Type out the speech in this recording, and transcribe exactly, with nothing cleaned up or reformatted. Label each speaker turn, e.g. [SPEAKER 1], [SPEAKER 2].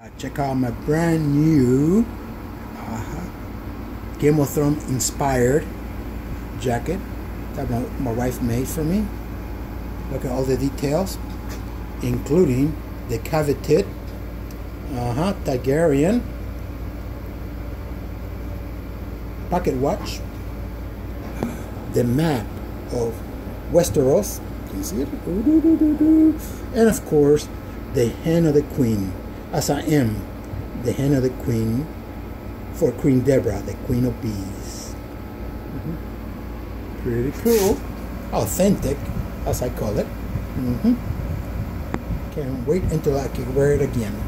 [SPEAKER 1] Check out my brand new uh, Game of Thrones inspired jacket that my, my wife made for me. Look at all the details, including the coveted uh-huh, Targaryen pocket watch, the map of Westeros, can you see it? And of course, the hand of the queen, as I am the hand of the queen for Queen Deborah, the Queen of Bees. Mm-hmm. Pretty cool. Authentic, as I call it. Mm-hmm. Can't wait until I can wear it again.